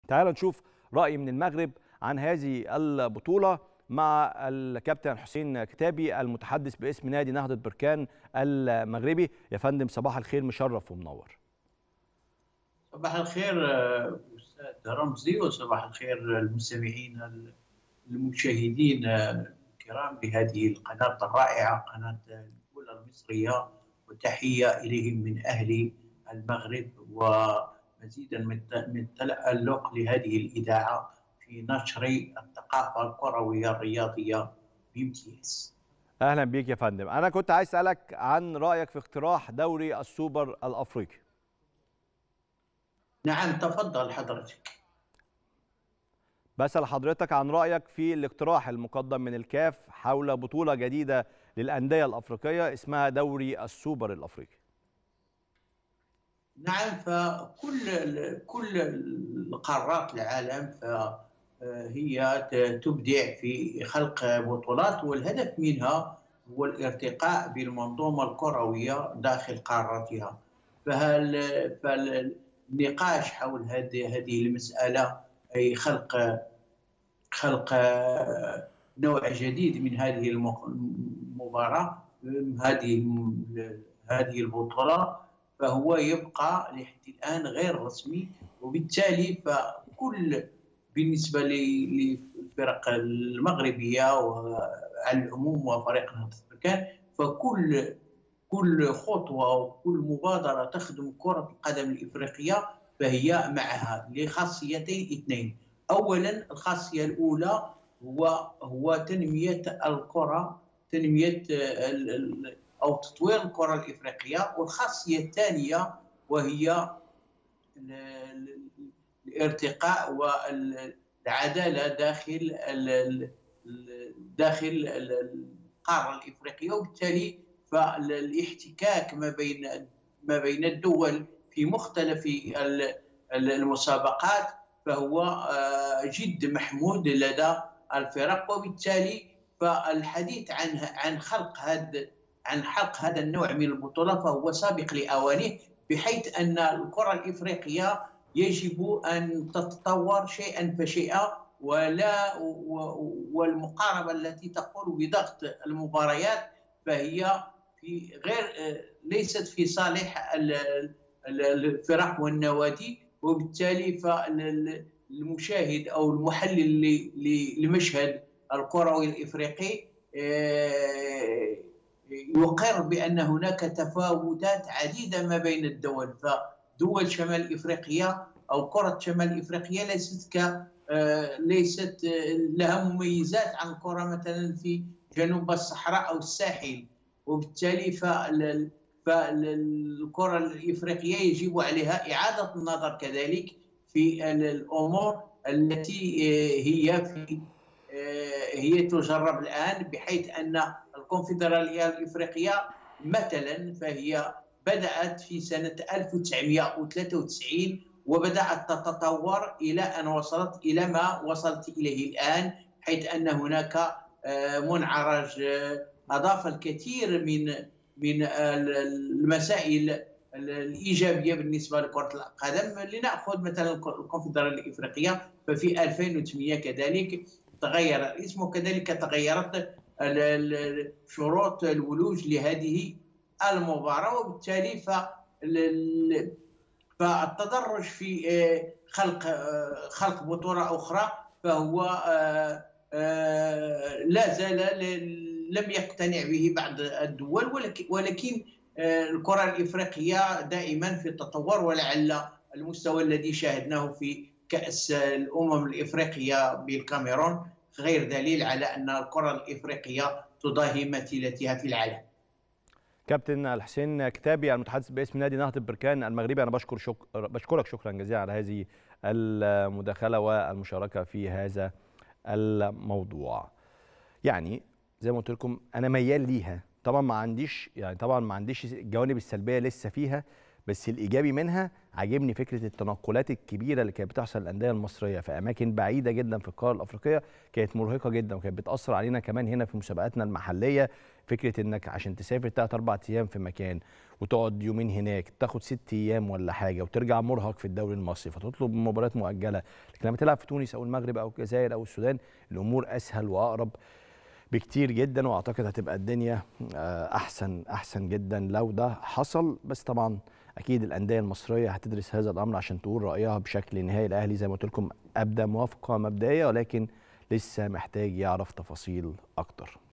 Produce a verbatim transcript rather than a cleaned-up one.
تعالوا نشوف رأي من المغرب عن هذه البطولة مع الكابتن حسين كتابي المتحدث باسم نادي نهضة بركان المغربي. يا فندم صباح الخير، مشرف ومنور. صباح الخير أستاذ رمزي، وصباح الخير المستمعين المشاهدين الكرام بهذه القناة الرائعة، قناة الأولى المصرية، وتحية إليهم من أهل المغرب ومزيدا من التألق لهذه الإذاعة في نشر الثقافة الكروية الرياضية بامتياز. أهلا بيك يا فندم. أنا كنت عايز أسألك عن رأيك في اقتراح دوري السوبر الأفريقي. نعم تفضل حضرتك. بسأل حضرتك عن رأيك في الاقتراح المقدم من الكاف حول بطولة جديدة للأندية الأفريقية اسمها دوري السوبر الأفريقي. نعم، فكل كل القارات العالم فهي تبدع في خلق بطولات، والهدف منها هو الارتقاء بالمنظومة الكروية داخل قارتها. فهل فالنقاش حول هذه هذه المسألة أي خلق خلق نوع جديد من هذه المباراة، هذه هذه البطولة، فهو يبقى لحد الآن غير رسمي. وبالتالي فكل بالنسبة للفرق المغربية وعلى العموم وفريق نهضة بركان، فكل كل خطوة وكل مبادرة تخدم كرة القدم الإفريقية فهي معها لخاصيتين اثنين. أولا الخاصية الأولى هو هو تنمية الكرة، تنمية أو تطوير الكرة الإفريقية. والخاصية الثانية وهي الارتقاء والعدالة داخل داخل القارة الإفريقية، وبالتالي فالاحتكاك ما بين ما بين الدول في مختلف المسابقات فهو جد محمود لدى الفرق. وبالتالي فالحديث عن عن خلق هذا عن خلق هذا النوع من البطولة فهو سابق لأوانه، بحيث أن الكرة الإفريقية يجب أن تتطور شيئا فشيئا، ولا والمقاربة التي تقوم بضغط المباريات فهي في غير ليست في صالح الفرق والنوادي. وبالتالي فالمشاهد أو المحلل لمشهد الكروي الإفريقي يقر بأن هناك تفاوتات عديدة ما بين الدول. فدول شمال إفريقيا أو كرة شمال إفريقيا ليست ك ليست لها مميزات عن الكرة مثلا في جنوب الصحراء أو الساحل. وبالتالي فالكرة الإفريقية يجب عليها إعادة النظر كذلك في الأمور التي هي في هي تجرب الآن، بحيث أن الكونفدرالية الإفريقية مثلا فهي بدأت في سنة ألف وتسعمائة وثلاثة وتسعين وبدأت تتطور إلى أن وصلت إلى ما وصلت إليه الآن، حيث أن هناك منعرج أضاف الكثير من من المسائل الإيجابية بالنسبة لكرة القدم. لنأخذ مثلا الكونفدرالية الإفريقية، ففي ألفين وثمانية كذلك تغير الاسم، وكذلك تغيرت شروط الولوج لهذه المباراة. وبالتالي فالتدرج في خلق خلق بطولة أخرى فهو لا زال لم يقتنع به بعض الدول، ولكن الكرة الإفريقية دائما في التطور، ولعل المستوى الذي شاهدناه في كأس الأمم الإفريقية بالكاميرون غير دليل على أن الكرة الإفريقية تضاهي مثيلتها في العالم. كابتن الحسين كتابي المتحدث باسم نادي نهضة بركان المغربي، أنا بشكر شك... بشكرك شكرا جزيلا على هذه المداخلة والمشاركة في هذا الموضوع. يعني زي ما قلت لكم أنا ميال ليها، طبعا ما عنديش يعني طبعا ما عنديش الجوانب السلبية لسه فيها، بس الايجابي منها عاجبني فكره التنقلات الكبيره اللي كانت بتحصل للانديه المصريه في اماكن بعيده جدا في القاره الافريقيه، كانت مرهقه جدا وكانت بتاثر علينا كمان هنا في مسابقاتنا المحليه. فكره انك عشان تسافر ثلاث اربع ايام في مكان وتقعد يومين هناك تاخد ست ايام ولا حاجه وترجع مرهق في الدوري المصري فتطلب مباريات مؤجله، لكن لما تلعب في تونس او المغرب او الجزائر او السودان الامور اسهل واقرب بكتير جدا، واعتقد هتبقى الدنيا احسن احسن جدا لو ده حصل. بس طبعا اكيد الانديه المصريه هتدرس هذا الامر عشان تقول رايها بشكل نهائي. الاهلي زي ما قلت لكم ابدا موافقه مبدئيه ولكن لسه محتاج يعرف تفاصيل اكتر.